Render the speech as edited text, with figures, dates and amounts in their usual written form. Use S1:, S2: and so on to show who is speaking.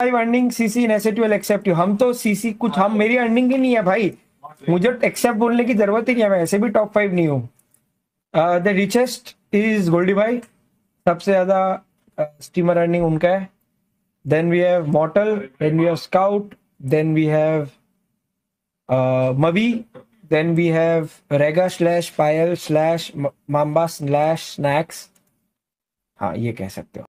S1: Earning CC in asset will accept you. हम तो CC कुछ, हम मेरी अर्निंग ही नहीं है भाई, मुझे एक्सेप्ट बोलने की जरूरत ही नहीं है, मैं ऐसे भी टॉप 5 नहीं हूँ। द रिचेस्ट इज गोल्डी भाई, सबसे ज्यादा स्टीमर अर्निंग उनका है। Then we have Mortal, then we have Scout, then we have Mavi, then we have Rega slash Payal slash Mamba slash Snax. हाँ ये कह सकते हो।